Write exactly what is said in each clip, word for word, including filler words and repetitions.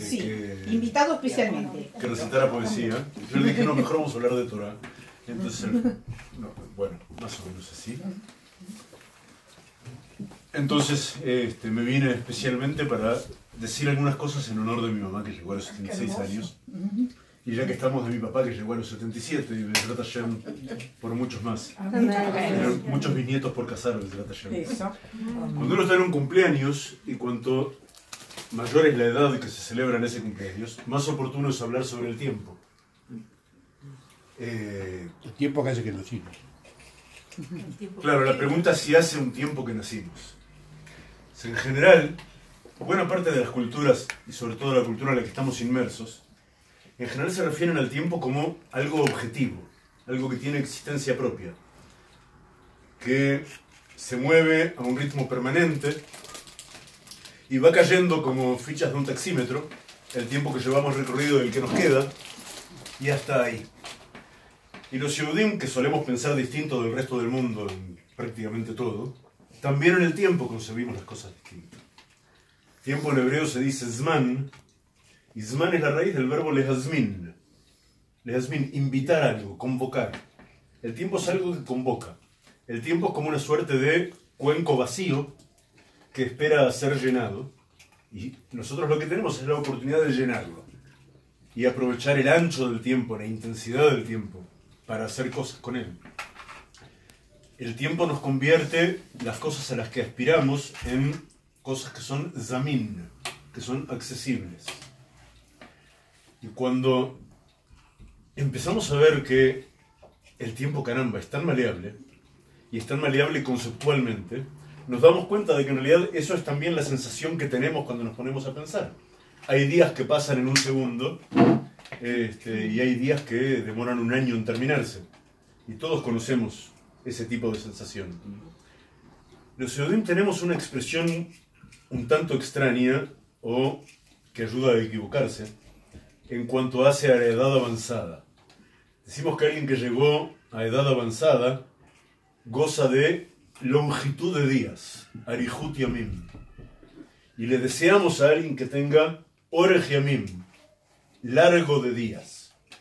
sí, que, invitado especialmente. que recitara poesía. Yo le dije, no, mejor vamos a hablar de Torah. Entonces, él, no, bueno, más o menos así. Entonces, este, me vine especialmente para decir algunas cosas en honor de mi mamá, que llegó a los setenta y seis años. Y ya que estamos, de mi papá, que llegó a los setenta y siete, y Bezrat Hashem por muchos más. Pero muchos bisnietos por casar, Bezrat Hashem. Cuando uno está en un cumpleaños, y cuanto mayor es la edad que se celebra en ese cumpleaños, más oportuno es hablar sobre el tiempo. Eh, el tiempo que hace que nacimos. Claro, la pregunta es si hace un tiempo que nacimos. En general, buena parte de las culturas, y sobre todo la cultura en la que estamos inmersos, en general se refieren al tiempo como algo objetivo, algo que tiene existencia propia, que se mueve a un ritmo permanente y va cayendo como fichas de un taxímetro, el tiempo que llevamos recorrido y el que nos queda, y hasta ahí. Y los Yehudim, que solemos pensar distinto del resto del mundo en prácticamente todo, también en el tiempo concebimos las cosas distintas. Tiempo en hebreo se dice zman, y zman es la raíz del verbo lehazmin. Lehazmin, invitar algo, convocar. El tiempo es algo que convoca. El tiempo es como una suerte de cuenco vacío que espera a ser llenado, y nosotros lo que tenemos es la oportunidad de llenarlo y aprovechar el ancho del tiempo, la intensidad del tiempo, para hacer cosas con él. El tiempo nos convierte las cosas a las que aspiramos en cosas que son zamin, que son accesibles. Y cuando empezamos a ver que el tiempo, caramba, es tan maleable, y es tan maleable conceptualmente, nos damos cuenta de que en realidad eso es también la sensación que tenemos cuando nos ponemos a pensar. Hay días que pasan en un segundo, este, y hay días que demoran un año en terminarse. Y todos conocemos ese tipo de sensación. Los Yehudim tenemos una expresión un tanto extraña, o que ayuda a equivocarse, en cuanto hace a la edad avanzada. Decimos que alguien que llegó a edad avanzada goza de longitud de días, arihut yamim. Y le deseamos a alguien que tenga orech yamim, largo de días.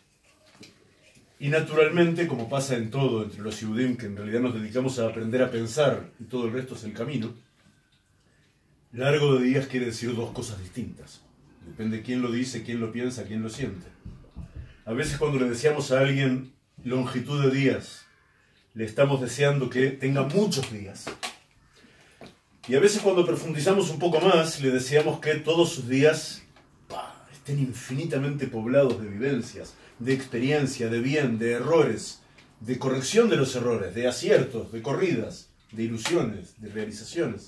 Y naturalmente, como pasa en todo entre los Yehudim, que en realidad nos dedicamos a aprender a pensar y todo el resto es el camino, largo de días quiere decir dos cosas distintas. Depende de quién lo dice, quién lo piensa, quién lo siente. A veces cuando le deseamos a alguien longitud de días, le estamos deseando que tenga muchos días. Y a veces cuando profundizamos un poco más, le deseamos que todos sus días ¡pah!, estén infinitamente poblados de vivencias, de experiencia, de bien, de errores, de corrección de los errores, de aciertos, de corridas, de ilusiones, de realizaciones.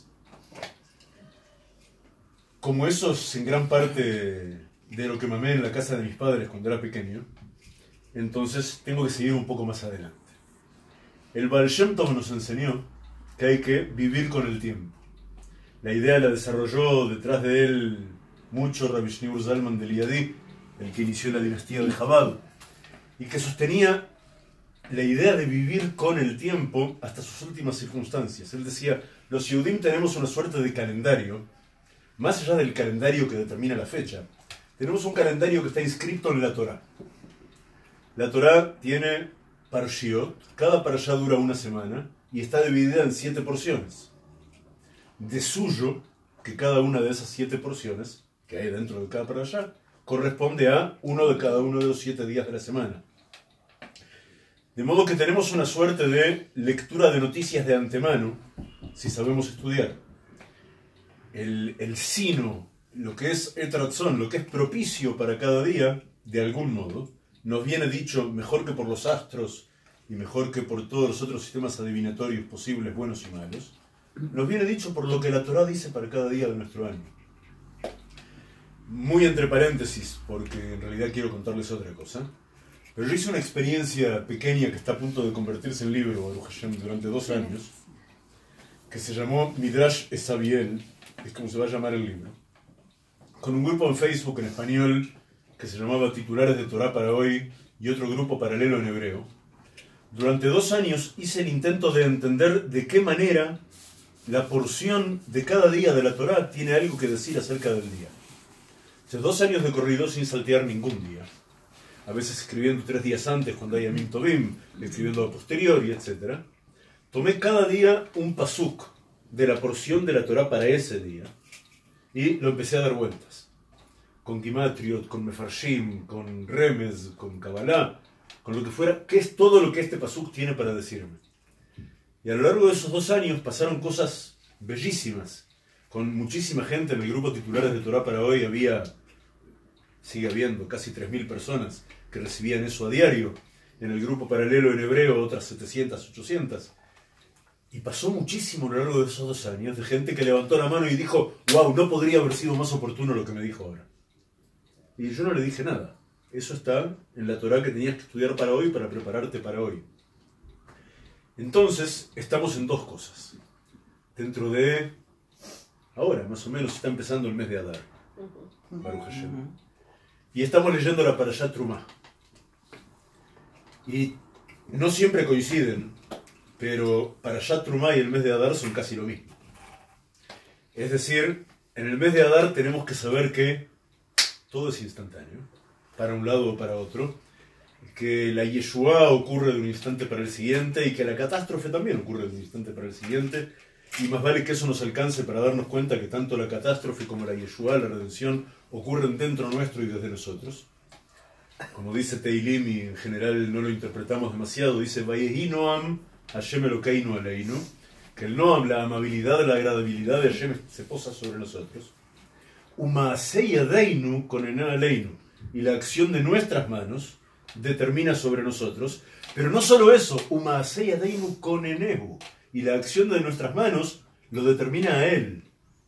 Como eso es en gran parte de lo que mamé en la casa de mis padres cuando era pequeño, entonces tengo que seguir un poco más adelante. El Baal Shem Tov nos enseñó que hay que vivir con el tiempo. La idea la desarrolló detrás de él mucho Rabbi Shneur Zalman de Liadi, el que inició la dinastía de Chabad, y que sostenía la idea de vivir con el tiempo hasta sus últimas circunstancias. Él decía, los Yehudim tenemos una suerte de calendario, más allá del calendario que determina la fecha, tenemos un calendario que está inscrito en la Torá. La Torá tiene parshiot, cada parashá dura una semana, y está dividida en siete porciones. De suyo, que cada una de esas siete porciones, que hay dentro de cada parashá, corresponde a uno de cada uno de los siete días de la semana. De modo que tenemos una suerte de lectura de noticias de antemano, si sabemos estudiar. El, el sino, lo que es etratzón, lo que es propicio para cada día, de algún modo, nos viene dicho mejor que por los astros y mejor que por todos los otros sistemas adivinatorios posibles, buenos y malos, nos viene dicho por lo que la Torá dice para cada día de nuestro año. Muy entre paréntesis, porque en realidad quiero contarles otra cosa, pero yo hice una experiencia pequeña que está a punto de convertirse en libro, Baruch Hashem, durante dos años, que se llamó Midrash Esabiel, es como se va a llamar el libro, con un grupo en Facebook en español que se llamaba Titulares de Torá para Hoy y otro grupo paralelo en hebreo. Durante dos años hice el intento de entender de qué manera la porción de cada día de la Torá tiene algo que decir acerca del día. O sea, dos años de corrido sin saltear ningún día. A veces escribiendo tres días antes cuando hay Yamim Tovim, escribiendo a posteriori, etcétera. Tomé cada día un pasuk de la porción de la Torah para ese día y lo empecé a dar vueltas. Con Gimatriot, con Mefarshim, con Remes, con Kabbalah, con lo que fuera, qué es todo lo que este pasuk tiene para decirme. Y a lo largo de esos dos años pasaron cosas bellísimas. Con muchísima gente en el grupo titulares de Torah para hoy había, sigue habiendo, casi tres mil personas que recibían eso a diario. En el grupo paralelo en hebreo otras setecientas, ochocientas. Y pasó muchísimo a lo largo de esos dos años de gente que levantó la mano y dijo, wow, no podría haber sido más oportuno lo que me dijo ahora. Y yo no le dije nada. Eso está en la Torah que tenías que estudiar para hoy, para prepararte para hoy. Entonces, estamos en dos cosas. Dentro de... Ahora, más o menos, está empezando el mes de Adar. Baruch Hashem. Y estamos leyendo la Parashat Trumá. Y no siempre coinciden, pero Parashat Trumá y el mes de Adar son casi lo mismo. Es decir, en el mes de Adar tenemos que saber que todo es instantáneo, para un lado o para otro, que la Yeshua ocurre de un instante para el siguiente y que la catástrofe también ocurre de un instante para el siguiente, y más vale que eso nos alcance para darnos cuenta que tanto la catástrofe como la Yeshua, la redención, ocurren dentro nuestro y desde nosotros. Como dice Teilim, y en general no lo interpretamos demasiado, dice Vayehi Noam Hashem Elokeinu Aleinu, que el Noam, la amabilidad, la agradabilidad de Hashem se posa sobre nosotros. Umaasei Yadeinu Konená Aleinu, y la acción de nuestras manos determina sobre nosotros. Pero no solo eso, Umaasei Yadeinu Konenehu, y la acción de nuestras manos lo determina a él.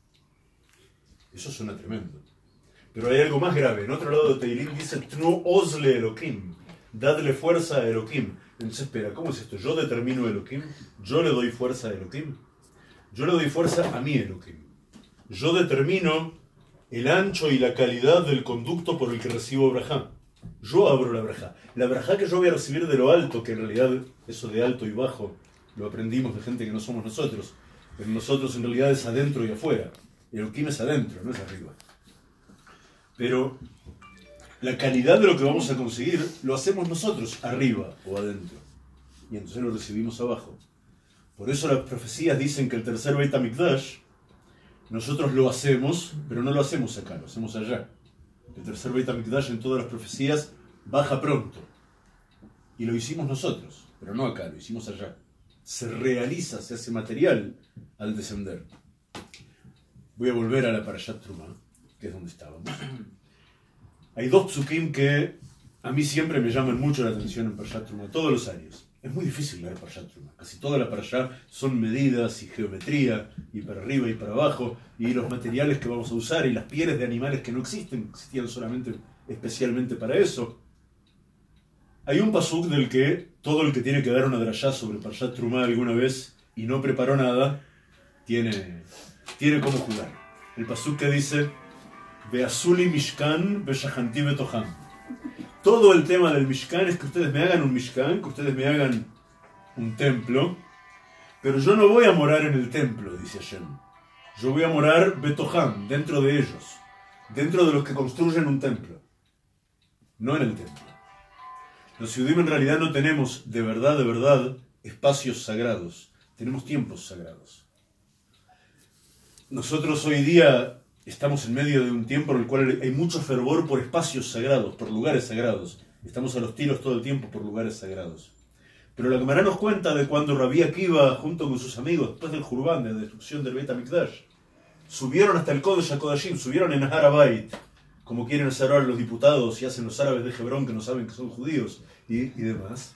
Eso suena tremendo. Pero hay algo más grave. En otro lado de Teilim dice Tnu Ozle Elokim, dadle fuerza a Elokim. Entonces, espera, ¿cómo es esto? ¿Yo determino Elokim? ¿Yo le doy fuerza a Elokim? Yo le doy fuerza a mi Elokim. Yo determino el ancho y la calidad del conducto por el que recibo brajá. Yo abro la brajá. La brajá que yo voy a recibir de lo alto, que en realidad eso de alto y bajo lo aprendimos de gente que no somos nosotros. Pero nosotros en realidad es adentro y afuera. Elokim es adentro, no es arriba. Pero la calidad de lo que vamos a conseguir lo hacemos nosotros, arriba o adentro. Y entonces lo recibimos abajo. Por eso las profecías dicen que el tercer Beit HaMikdash, nosotros lo hacemos, pero no lo hacemos acá, lo hacemos allá. El tercer Beit HaMikdash en todas las profecías baja pronto. Y lo hicimos nosotros, pero no acá, lo hicimos allá. Se realiza, se hace material al descender. Voy a volver a la Parashat Trumá, que es donde estábamos. Hay dos psukim que a mí siempre me llaman mucho la atención en Parashat Trumá, todos los años. Es muy difícil leer Parashat Trumá. Casi toda la Parashat son medidas y geometría, y para arriba y para abajo, y los materiales que vamos a usar, y las pieles de animales que no existen, existían solamente, especialmente para eso. Hay un pasuk del que todo el que tiene que dar una drashá sobre Parashat Trumá alguna vez y no preparó nada, tiene, tiene cómo jugar. El pasuk que dice Beazuli Mishkan Beshahanti Betoham. Todo el tema del Mishkan es que ustedes me hagan un Mishkan, que ustedes me hagan un templo, pero yo no voy a morar en el templo, dice Hashem. Yo voy a morar Betoham, dentro de ellos, dentro de los que construyen un templo, no en el templo. Los Yudim en realidad no tenemos de verdad, de verdad, espacios sagrados, tenemos tiempos sagrados. Nosotros hoy día estamos en medio de un tiempo en el cual hay mucho fervor por espacios sagrados, por lugares sagrados. Estamos a los tiros todo el tiempo por lugares sagrados. Pero la Gemara nos cuenta de cuando Rabbi Akiva, junto con sus amigos, después del Jurban, de la destrucción del Beit HaMikdash, subieron hasta el Kodesh HaKodashim, subieron en Har HaBayit, como quieren hacer ahora los diputados y hacen los árabes de Hebrón que no saben que son judíos y, y demás.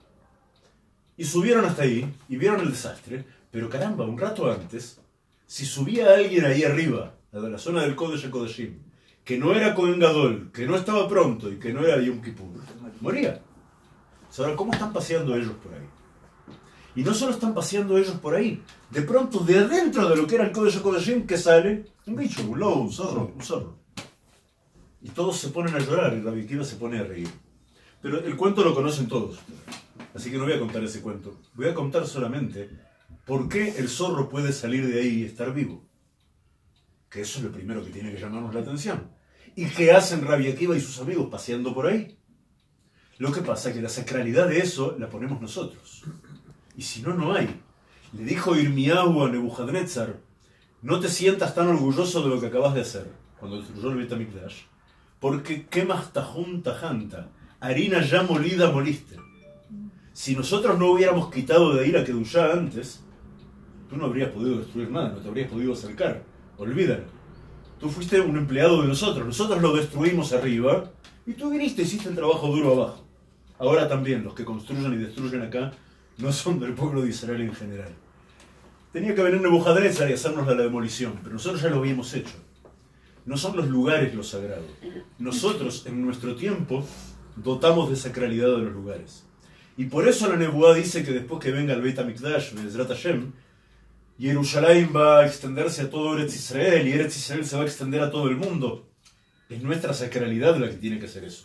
Y subieron hasta ahí y vieron el desastre, pero caramba, un rato antes, si subía alguien ahí arriba, de la zona del Kodesh HaKodashim, que no era Kohen Gadol, que no estaba pronto y que no era Yom Kippur, moría. Ahora, ¿cómo están paseando ellos por ahí? Y no solo están paseando ellos por ahí, de pronto de adentro de lo que era el Kodesh HaKodashim, que sale un bicho, un lobo, un zorro, un zorro. Y todos se ponen a llorar y Rabbi Akiva se pone a reír. Pero el cuento lo conocen todos, así que no voy a contar ese cuento. Voy a contar solamente por qué el zorro puede salir de ahí y estar vivo. Que eso es lo primero que tiene que llamarnos la atención. ¿Y qué hacen Rabbi Akiva y sus amigos paseando por ahí? Lo que pasa es que la sacralidad de eso la ponemos nosotros. Y si no, no hay. Le dijo Irmiyahu a Nebuchadnezzar, no te sientas tan orgulloso de lo que acabas de hacer, cuando destruyó el Beit HaMikdash, porque quemas tajun tajanta, harina ya molida moliste. Si nosotros no hubiéramos quitado de ahí la Kedushá antes, tú no habrías podido destruir nada, no te habrías podido acercar. Olvídalo. Tú fuiste un empleado de nosotros, nosotros lo destruimos arriba, y tú viniste y hiciste el trabajo duro abajo. Ahora también, los que construyen y destruyen acá, no son del pueblo de Israel en general. Tenía que venir Nebuchadnezzar y hacernos la demolición, pero nosotros ya lo habíamos hecho. No son los lugares lo sagrado. Nosotros, en nuestro tiempo, dotamos de sacralidad de los lugares. Y por eso la Nebuá dice que después que venga el Beit HaMikdash, Be'ezrat Hashem, Jerusalén va a extenderse a todo Eretz Israel y Eretz Israel se va a extender a todo el mundo. Es nuestra sacralidad la que tiene que hacer eso.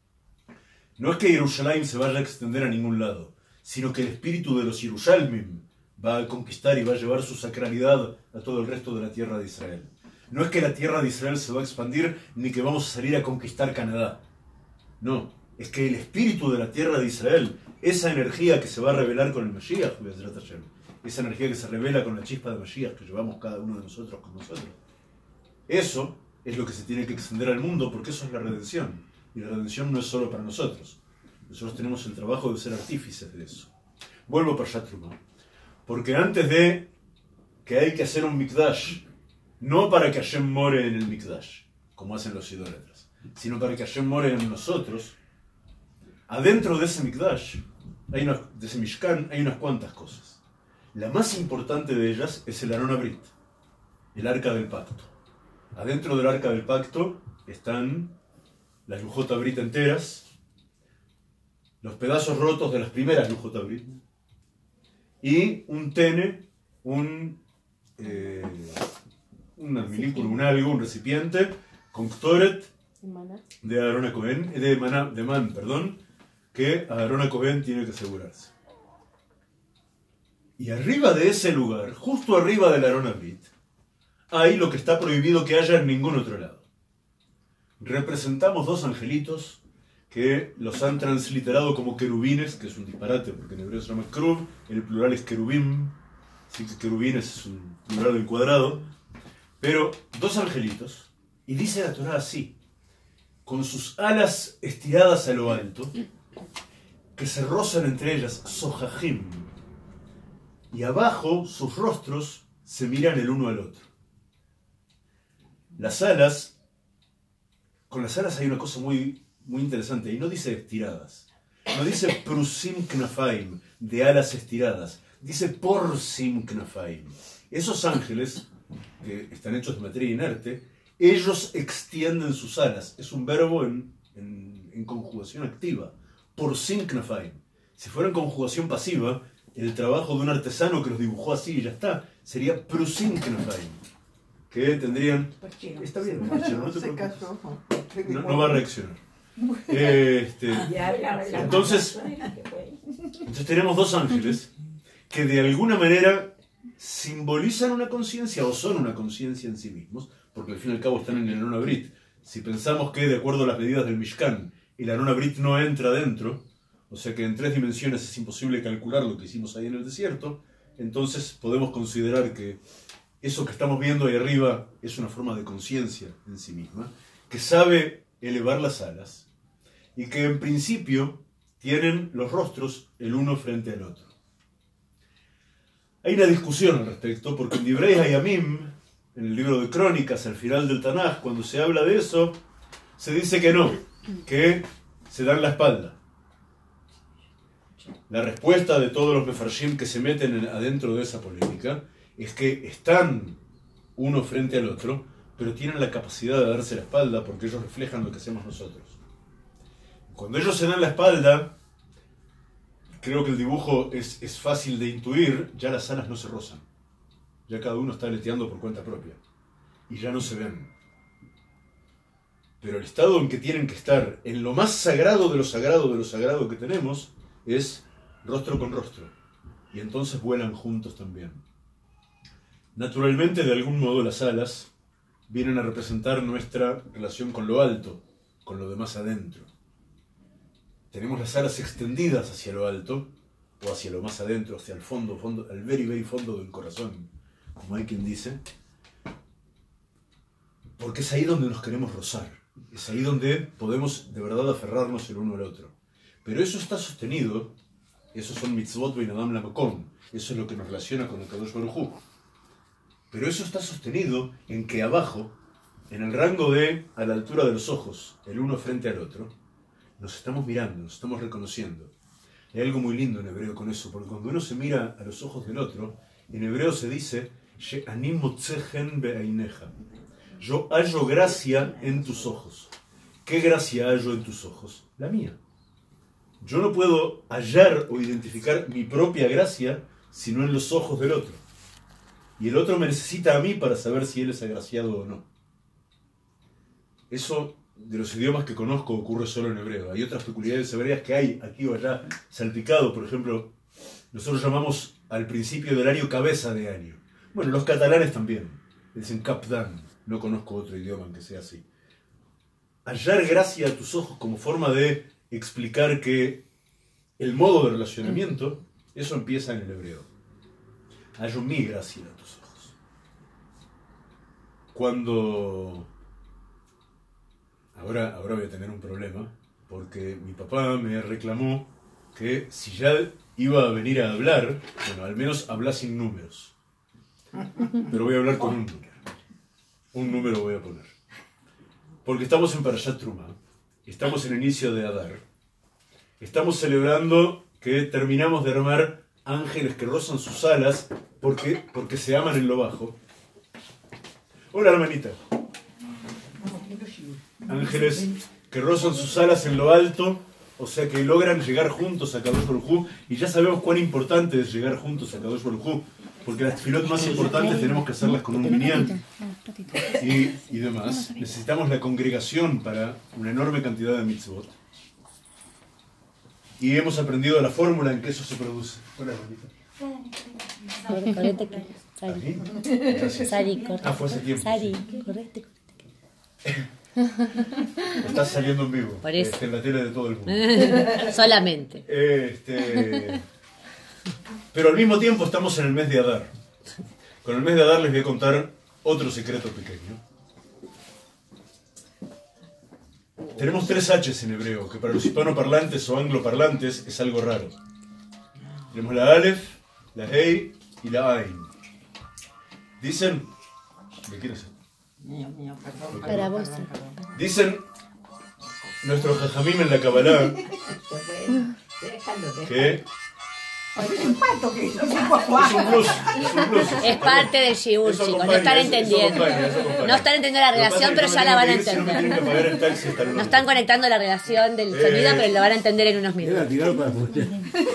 No es que Jerusalén se vaya a extender a ningún lado, sino que el espíritu de los Yerushalmim va a conquistar y va a llevar su sacralidad a todo el resto de la tierra de Israel. No es que la tierra de Israel se va a expandir ni que vamos a salir a conquistar Canadá. No, es que el espíritu de la tierra de Israel, esa energía que se va a revelar con el Mashiach, esa energía que se revela con la chispa de Mashiach que llevamos cada uno de nosotros con nosotros, eso es lo que se tiene que extender al mundo, porque eso es la redención. Y la redención no es solo para nosotros. Nosotros tenemos el trabajo de ser artífices de eso. Vuelvo para Shatruma. Porque antes de que hay que hacer un Mikdash, no para que Hashem more en el Mikdash, como hacen los idólatras, sino para que Hashem more en nosotros, adentro de ese Mikdash, hay una, de ese Mishkan, hay unas cuantas cosas. La más importante de ellas es el Aron Abrit, el Arca del Pacto. Adentro del Arca del Pacto están las Lujot Abrit enteras, los pedazos rotos de las primeras Lujot Abrit, y un tene, un, eh, un admilículo, un algo, un recipiente, con Ktoret de Aarón a Cohen, de, Maná, de Man, perdón, que Aarón a Cohen tiene que asegurarse. Y arriba de ese lugar, justo arriba del Aarón Abrit, hay lo que está prohibido que haya en ningún otro lado. Representamos dos angelitos que los han transliterado como querubines, que es un disparate, porque en hebreo se llama Krub, el plural es querubim, así que querubines es un plural del cuadrado, pero dos angelitos, y dice la Torah así, con sus alas estiradas a lo alto, que se rozan entre ellas, sojajim, y abajo sus rostros se miran el uno al otro. Las alas, con las alas hay una cosa muy, muy interesante, y no dice estiradas, no dice prusim knafaim, de alas estiradas, dice porsim knafaim. Esos ángeles, que están hechos de materia inerte, ellos extienden sus alas, es un verbo en, en, en conjugación activa, porsim knafaim. Si fuera en conjugación pasiva, el trabajo de un artesano que los dibujó así y ya está, sería prusim knafaim. Que tendrían... Está bien, no, no te preocupes. No, no va a reaccionar. Este, entonces, entonces tenemos dos ángeles que de alguna manera simbolizan una conciencia o son una conciencia en sí mismos, porque al fin y al cabo están en el Aron Abrit. Si pensamos que de acuerdo a las medidas del Mishkan el Aron Abrit no entra dentro, o sea que en tres dimensiones es imposible calcular lo que hicimos ahí en el desierto, entonces podemos considerar que eso que estamos viendo ahí arriba es una forma de conciencia en sí misma, que sabe elevar las alas y que en principio tienen los rostros el uno frente al otro. Hay una discusión al respecto, porque en Divrei Hayamim, en el libro de Crónicas, al final del Tanaj, cuando se habla de eso, se dice que no, que se dan la espalda. La respuesta de todos los mefarshim que se meten adentro de esa polémica es que están uno frente al otro, pero tienen la capacidad de darse la espalda porque ellos reflejan lo que hacemos nosotros. Cuando ellos se dan la espalda, creo que el dibujo es, es fácil de intuir, ya las alas no se rozan. Ya cada uno está aleteando por cuenta propia. Y ya no se ven. Pero el estado en que tienen que estar, en lo más sagrado de lo sagrado de lo sagrado que tenemos, es rostro con rostro. Y entonces vuelan juntos también. Naturalmente, de algún modo, las alas vienen a representar nuestra relación con lo alto, con lo demás adentro. Tenemos las alas extendidas hacia lo alto, o hacia lo más adentro, hacia el fondo, fondo, el very, very fondo del corazón, como hay quien dice, porque es ahí donde nos queremos rozar, es ahí donde podemos de verdad aferrarnos el uno al otro. Pero eso está sostenido, esos son mitzvot veinadam lamakom, eso es lo que nos relaciona con el Kadosh Baruj Hu. Pero eso está sostenido en que abajo, en el rango de, a la altura de los ojos, el uno frente al otro, nos estamos mirando, nos estamos reconociendo. Hay algo muy lindo en hebreo con eso, porque cuando uno se mira a los ojos del otro, en hebreo se dice, She'ani motzechen be'aineja. Yo hallo gracia en tus ojos. ¿Qué gracia hallo en tus ojos? La mía. Yo no puedo hallar o identificar mi propia gracia sino en los ojos del otro. Y el otro me necesita a mí para saber si él es agraciado o no. Eso, de los idiomas que conozco, ocurre solo en hebreo. Hay otras peculiaridades hebreas que hay aquí o allá salpicado. Por ejemplo, nosotros llamamos al principio del año cabeza de año. Bueno, los catalanes también. Dicen capdan. No conozco otro idioma en que sea así. Hallar gracia a tus ojos como forma de explicar que el modo de relacionamiento, eso empieza en el hebreo. Hallo mi gracia a tus ojos. Cuando... Ahora, ahora voy a tener un problema, porque mi papá me reclamó que si ya iba a venir a hablar, bueno, al menos habla sin números. Pero voy a hablar con un número. Un número voy a poner. Porque estamos en Parashat Truma, estamos en el inicio de Adar, estamos celebrando que terminamos de armar ángeles que rozan sus alas porque, porque se aman en lo bajo. Hola, hermanita. Ángeles que rozan sus alas en lo alto, o sea que logran llegar juntos a Kadosh Baruj Hu, y ya sabemos cuán importante es llegar juntos a Kadosh Baruj Hu, porque las tefilot más importantes tenemos que hacerlas con un minyan y, y demás. Necesitamos la congregación para una enorme cantidad de mitzvot. Y hemos aprendido la fórmula en que eso se produce. Hola, Juanita. Sari, Gracias. Sari, correcto. Ah, fue hace tiempo. Sari, Sí. correcto. Estás saliendo en vivo. Por eso. Este, en la tele de todo el mundo. Solamente. Este... Pero al mismo tiempo estamos en el mes de Adar. Con el mes de Adar les voy a contar otro secreto pequeño. Tenemos tres H's en hebreo, que para los hispanoparlantes o angloparlantes es algo raro. Tenemos la Aleph, la Hei y la Ain. Dicen... ¿De quién es? Mío, mío, perdón. Para vos. Dicen nuestros jajamim en la Kabbalah Déjalo, déjalo. que... Es un pato que hizo Es un plus, es un plus. Es parte del shiur, Eso chicos. No acompaña, están eso- eso entendiendo. acompaña, eso acompaña. No están entendiendo la Lo que pasa relación, es pero que ya no la van a tienen que irse, no tienen que entender. pagar el taxi hasta el No lunes. están conectando la relación del Eh. sonido, pero lo van a entender en unos Era minutos. tirarlo para afuera.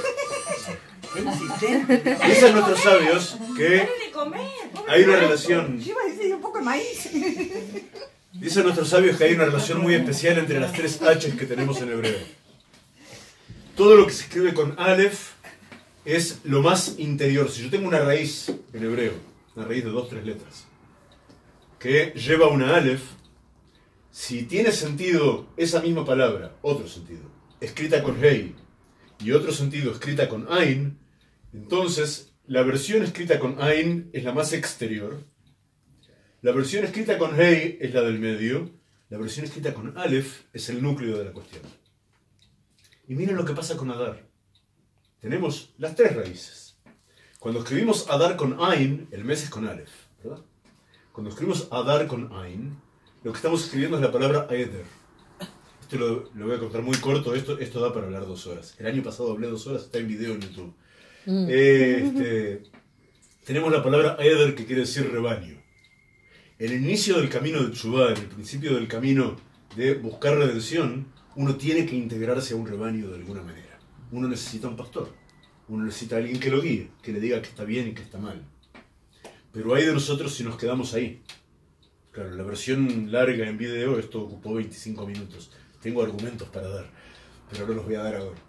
Dicen nuestros sabios que hay una relación, Yo iba a decir un poco de maíz. dicen nuestros sabios que hay una relación muy especial entre las tres H's que tenemos en hebreo. Todo lo que se escribe con Aleph es lo más interior. Si yo tengo una raíz en hebreo, una raíz de dos, tres letras, que lleva una Aleph, si tiene sentido esa misma palabra, otro sentido, escrita con Hei, y otro sentido escrita con Ain, entonces la versión escrita con Ain es la más exterior, la versión escrita con Hei es la del medio, la versión escrita con Aleph es el núcleo de la cuestión. Y miren lo que pasa con Adar. Tenemos las tres raíces. Cuando escribimos Adar con Ain, el mes es con Aleph, ¿verdad? Cuando escribimos Adar con Ain, lo que estamos escribiendo es la palabra Eder. Esto lo, lo voy a contar muy corto, esto, esto da para hablar dos horas. El año pasado hablé dos horas, está en video en YouTube. Mm. Eh, este, tenemos la palabra Eder, que quiere decir rebaño. En el inicio del camino de Teshuvá, en el principio del camino de buscar redención, uno tiene que integrarse a un rebaño de alguna manera. Uno necesita un pastor, uno necesita a alguien que lo guíe, que le diga que está bien y que está mal. Pero hay de nosotros si nos quedamos ahí. Claro, la versión larga en video, esto ocupó veinticinco minutos. Tengo argumentos para dar, pero no los voy a dar ahora.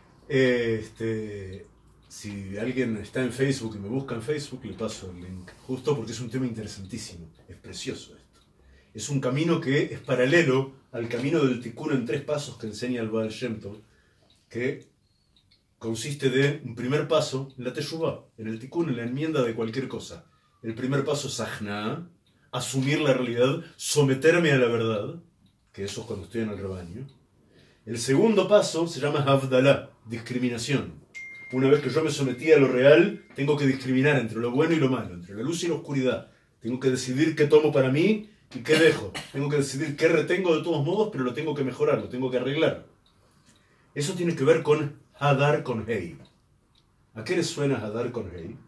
Este, si alguien está en Facebook y me busca en Facebook, le paso el link. Justo porque es un tema interesantísimo. Es precioso esto. Es un camino que es paralelo al camino del Tikkun en tres pasos que enseña el Baal Shem Tov, que consiste de un primer paso en la Teshuvah, en el Tikkun, en la enmienda de cualquier cosa. El primer paso es Ajna, asumir la realidad, someterme a la verdad, que eso es cuando estoy en el rebaño. El segundo paso se llama Havdalah, discriminación. Una vez que yo me sometí a lo real, tengo que discriminar entre lo bueno y lo malo, entre la luz y la oscuridad. Tengo que decidir qué tomo para mí y qué dejo. Tengo que decidir qué retengo de todos modos, pero lo tengo que mejorar, lo tengo que arreglar. Eso tiene que ver con Hadar con Hei. ¿A qué les suena Hadar con Hei?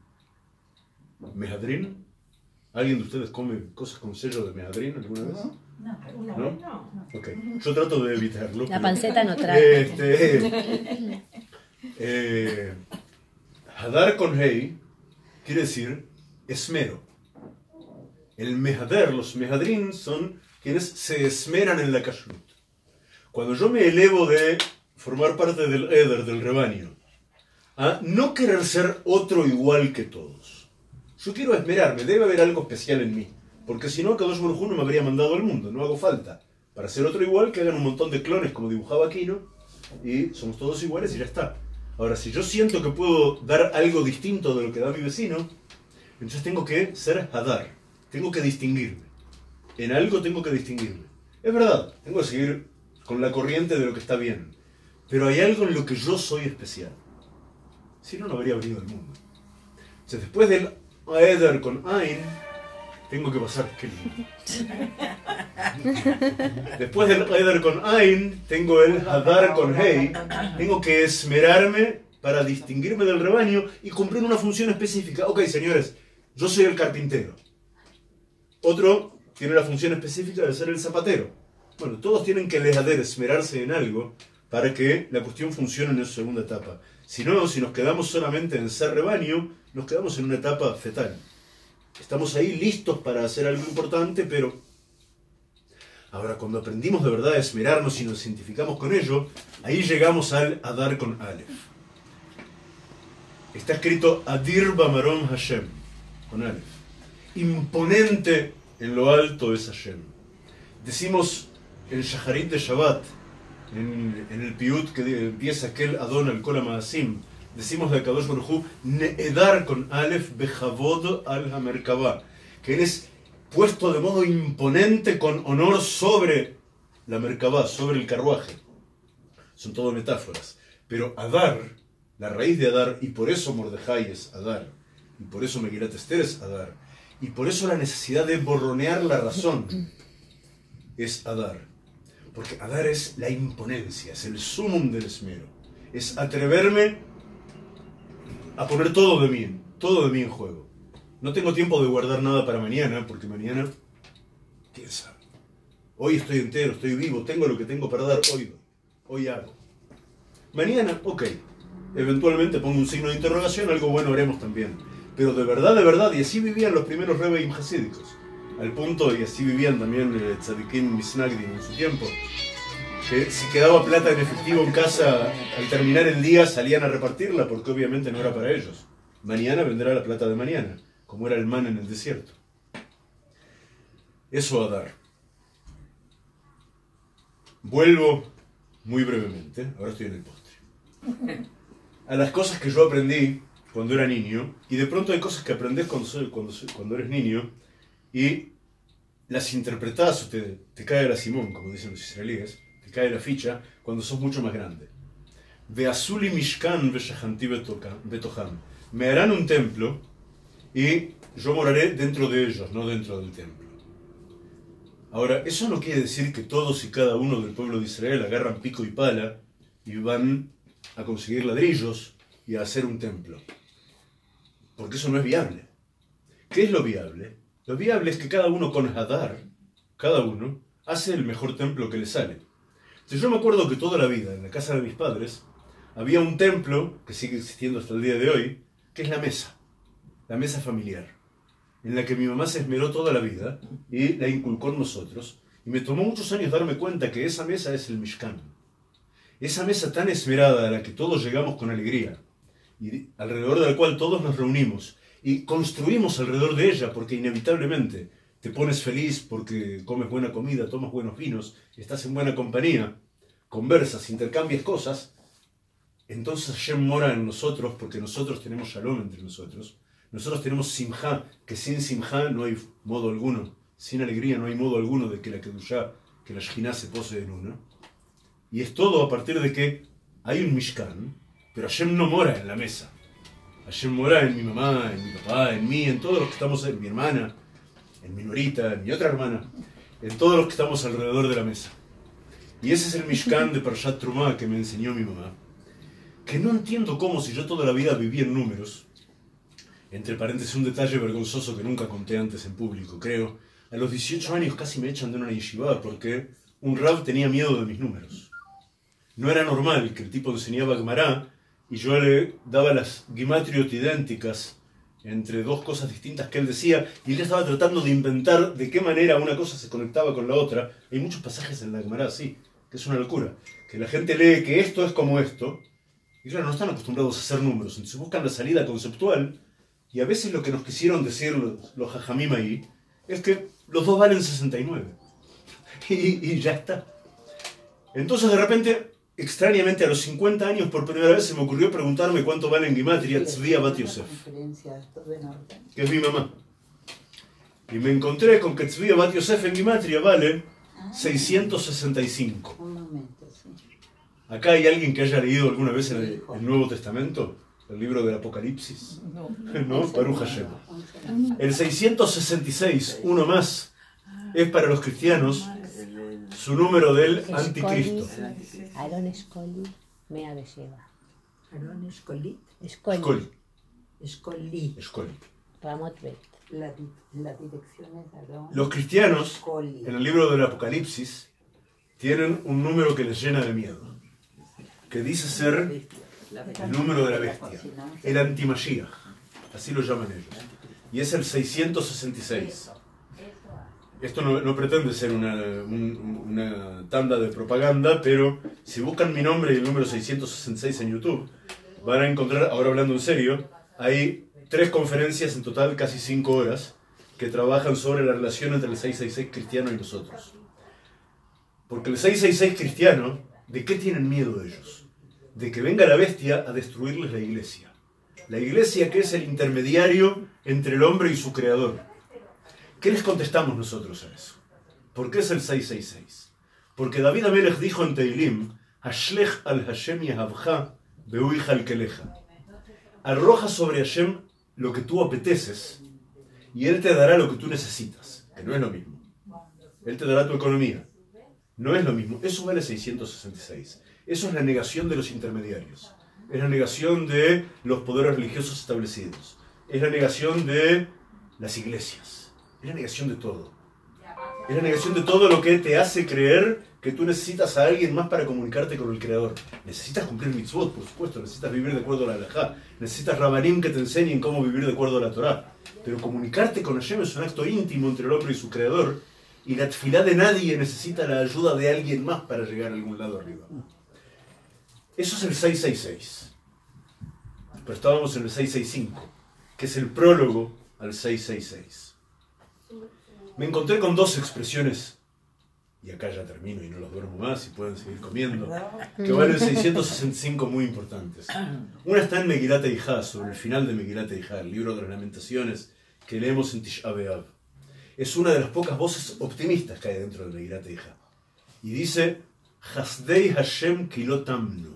¿Mehadrin? ¿Alguien de ustedes come cosas con sello de Mehadrin alguna vez? No, alguna ¿No? vez no. Ok, yo trato de evitarlo. La pero- panceta no trae. Este, eh, Hadar con Hei quiere decir esmero. El Mehader, los Mehadrin son quienes se esmeran en la kashrut. Cuando yo me elevo de formar parte del Eder, del rebaño, a no querer ser otro igual que todos. Yo quiero esmerarme, debe haber algo especial en mí. Porque si no, Kadosh Baruj Hu no me habría mandado al mundo, no hago falta. Para ser otro igual, que hagan un montón de clones como dibujaba Aquino, y somos todos iguales y ya está. Ahora, si yo siento que puedo dar algo distinto de lo que da mi vecino, entonces tengo que ser Hadar, tengo que distinguirme. En algo tengo que distinguirme. Es verdad, tengo que seguir con la corriente de lo que está bien. Pero hay algo en lo que yo soy especial. Si no, no habría venido al mundo. Entonces, después del Aeder con Ain, tengo que pasar... Qué lindo. Después del Aeder con Ain, tengo el Hadar con Hei. Tengo que esmerarme para distinguirme del rebaño y cumplir una función específica. Ok, señores, yo soy el carpintero. Otro tiene la función específica de ser el zapatero. Bueno, todos tienen que lejader, esmerarse en algo para que la cuestión funcione en su segunda etapa. Si no, si nos quedamos solamente en ser rebaño, nos quedamos en una etapa fetal. Estamos ahí listos para hacer algo importante, pero... Ahora, cuando aprendimos de verdad a esmerarnos y nos identificamos con ello, ahí llegamos al Hadar con Aleph. Está escrito Adir Bamarom Hashem, con Aleph. Imponente en lo alto es Hashem. Decimos en Shacharit de Shabbat, en, en el Piyut que empieza aquel Adon al Kol HaMaasim, decimos de Kadosh Baruj Hu, Ne'edar con Aleph Bechavod al HaMerkabah, que él es puesto de modo imponente con honor sobre la Merkabah, sobre el carruaje. Son todo metáforas. Pero Adar, la raíz de Adar, y por eso Mordejai es Adar, y por eso Megilat Esther es Adar, y por eso la necesidad de borronear la razón es Adar. Porque Adar es la imponencia, es el sumum del esmero. Es atreverme a poner todo de mí, todo de mí en juego. No tengo tiempo de guardar nada para mañana, porque mañana, quién sabe. Hoy estoy entero, estoy vivo, tengo lo que tengo para dar, hoy doy, hoy hago. Mañana, ok, eventualmente pongo un signo de interrogación, algo bueno haremos también. Pero de verdad, de verdad, y así vivían los primeros Rebbeim hasídicos. Al punto, y así vivían también eh, Tzadikim Misnagdim en su tiempo, que si quedaba plata en efectivo en casa, al terminar el día salían a repartirla, porque obviamente no era para ellos. Mañana vendrá la plata de mañana, como era el man en el desierto. Eso a dar. Vuelvo muy brevemente, ahora estoy en el postre, a las cosas que yo aprendí cuando era niño, y de pronto hay cosas que aprendes cuando, cuando, cuando eres niño, y las interpretás, o te, te cae la simón, como dicen los israelíes, te cae la ficha, cuando sos mucho más grande. Ve'asuli mishkan ve'shahanti betoham. Me harán un templo, y yo moraré dentro de ellos, no dentro del templo. Ahora, eso no quiere decir que todos y cada uno del pueblo de Israel agarran pico y pala, y van a conseguir ladrillos, y a hacer un templo. Porque eso no es viable. ¿Qué es lo viable? Lo viable es que cada uno con Hadar, cada uno, hace el mejor templo que le sale. Entonces yo me acuerdo que toda la vida, en la casa de mis padres, había un templo, que sigue existiendo hasta el día de hoy, que es la mesa, la mesa familiar, en la que mi mamá se esmeró toda la vida y la inculcó en nosotros, y me tomó muchos años darme cuenta que esa mesa es el Mishkan. Esa mesa tan esmerada a la que todos llegamos con alegría, y alrededor de la cual todos nos reunimos, y construimos alrededor de ella, porque inevitablemente te pones feliz porque comes buena comida, tomas buenos vinos, estás en buena compañía, conversas, intercambias cosas, entonces Hashem mora en nosotros porque nosotros tenemos shalom entre nosotros. Nosotros tenemos simjá, que sin simjá no hay modo alguno, sin alegría no hay modo alguno de que la kedushá, que la shjiná se pose en una. Y es todo a partir de que hay un mishkan, pero Hashem no mora en la mesa. Hashem mora en mi mamá, en mi papá, en mí, en todos los que estamos, en mi hermana, en mi norita, en mi otra hermana, en todos los que estamos alrededor de la mesa. Y ese es el mishkan de Parashat Trumá que me enseñó mi mamá, que no entiendo cómo, si yo toda la vida viví en números, entre paréntesis un detalle vergonzoso que nunca conté antes en público, creo, a los dieciocho años casi me echan de una yeshiva porque un rab tenía miedo de mis números. No era normal que el tipo enseñaba Gemara y yo le daba las gimatriot idénticas entre dos cosas distintas que él decía, y él estaba tratando de inventar de qué manera una cosa se conectaba con la otra. Hay muchos pasajes en la Gemara así, que es una locura, que la gente lee que esto es como esto, y claro, no están acostumbrados a hacer números, entonces buscan la salida conceptual, y a veces lo que nos quisieron decir los, los jajamim ahí, es que los dos valen sesenta y nueve, y, y ya está. Entonces de repente, extrañamente a los cincuenta años, por primera vez se me ocurrió preguntarme cuánto vale en Gimatria Tzvia Bat Yosef, que es mi mamá. Y me encontré con que Tzvia Bat Yosef en Gimatria vale seiscientos sesenta y cinco. Un momento, sí. ¿Acá hay alguien que haya leído alguna vez el, el Nuevo Testamento? El libro del Apocalipsis. No, ¿No? Baruch Hashem. El seiscientos sesenta y seis, uno más, es para los cristianos su número del anticristo. Aaron Escoli, Mea Besheva. Aaron Escolit. Escoli. Escoli. Escolí. Escoli. Ramot Bet. La, di- la dirección es Aaron. Los cristianos, Escoli. en el libro del Apocalipsis, tienen un número que les llena de miedo, que dice ser el número de la bestia, el antimashiach, así lo llaman ellos, y es el seiscientos sesenta y seis. Esto no, no pretende ser una, un- una tanda de propaganda, pero si buscan mi nombre y el número seiscientos sesenta y seis en YouTube, van a encontrar, ahora hablando en serio, hay tres conferencias en total, casi cinco horas, que trabajan sobre la relación entre el seiscientos sesenta y seis cristiano y nosotros. Porque el seiscientos sesenta y seis cristiano, ¿de qué tienen miedo ellos? De que venga la bestia a destruirles la iglesia. La iglesia que es el intermediario entre el hombre y su creador. ¿Qué les contestamos nosotros a eso? ¿Por qué es el seiscientos sesenta y seis? Porque David Amelech dijo en Teilim, Hashlech al Hashem yahavcha beuija al keleja. Arroja sobre Hashem lo que tú apeteces y Él te dará lo que tú necesitas, que no es lo mismo. Él te dará tu economía. No es lo mismo. Eso vale seiscientos sesenta y seis. Eso es la negación de los intermediarios. Es la negación de los poderes religiosos establecidos. Es la negación de las iglesias. Es la negación de todo. Es la negación de todo lo que te hace creer que tú necesitas a alguien más para comunicarte con el Creador. Necesitas cumplir mitzvot, por supuesto. Necesitas vivir de acuerdo a la halajá. Necesitas rabanim que te enseñen cómo vivir de acuerdo a la Torá. Pero comunicarte con Hashem es un acto íntimo entre el hombre y su Creador. Y la tefilá de nadie necesita la ayuda de alguien más para llegar a algún lado arriba. Eso es el seiscientos sesenta y seis. Pero estábamos en el seiscientos sesenta y cinco, que es el prólogo al seiscientos sesenta y seis. Me encontré con dos expresiones, y acá ya termino y no los duermo más y pueden seguir comiendo, que valen seiscientos sesenta y cinco muy importantes. Una está en Megilat Eijá, sobre el final de Megilat Eijá, el libro de las Lamentaciones que leemos en Tisha B'Av. Es una de las pocas voces optimistas que hay dentro de Megilat Eijá. Y dice, Hasdei Hashem kilotamnu.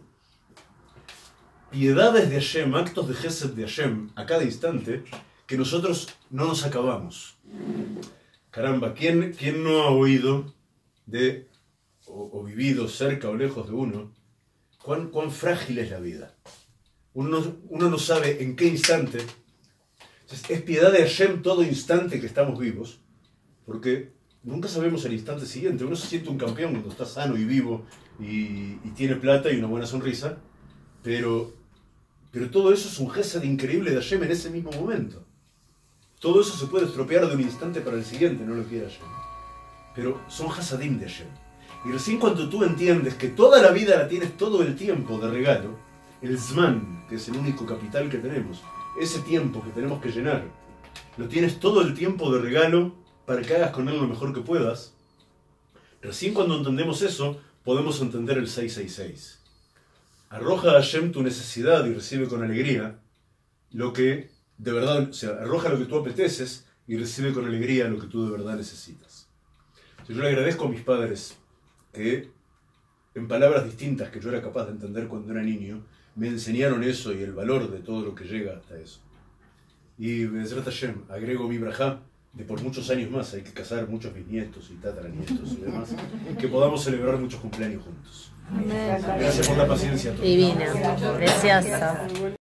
Piedades de Hashem, actos de Gesed de Hashem, a cada instante, que nosotros no nos acabamos. Caramba, ¿quién, quién no ha oído de, o, o vivido cerca o lejos de uno, cuán, cuán frágil es la vida? Uno no, uno no sabe en qué instante. Entonces, es piedad de Hashem todo instante que estamos vivos, porque nunca sabemos el instante siguiente. Uno se siente un campeón cuando está sano y vivo y, y tiene plata y una buena sonrisa, pero, pero todo eso es un gesed increíble de Hashem en ese mismo momento. Todo eso se puede estropear de un instante para el siguiente, no lo quiere Hashem. Pero son hasadim de Hashem. Y recién cuando tú entiendes que toda la vida la tienes todo el tiempo de regalo, el Zman, que es el único capital que tenemos, ese tiempo que tenemos que llenar, lo tienes todo el tiempo de regalo para que hagas con él lo mejor que puedas. Recién cuando entendemos eso, podemos entender el seiscientos sesenta y seis. Arroja a Hashem tu necesidad y recibe con alegría lo que de verdad, o sea, arroja lo que tú apeteces y recibe con alegría lo que tú de verdad necesitas. Yo le agradezco a mis padres que, en palabras distintas que yo era capaz de entender cuando era niño, me enseñaron eso y el valor de todo lo que llega hasta eso. Y Bezrat Hashem, agrego mi brajá de por muchos años más, hay que casar muchos bisnietos y tataranietos y demás, que podamos celebrar muchos cumpleaños juntos. Amén. Gracias por la paciencia a todos. Divina, preciosa.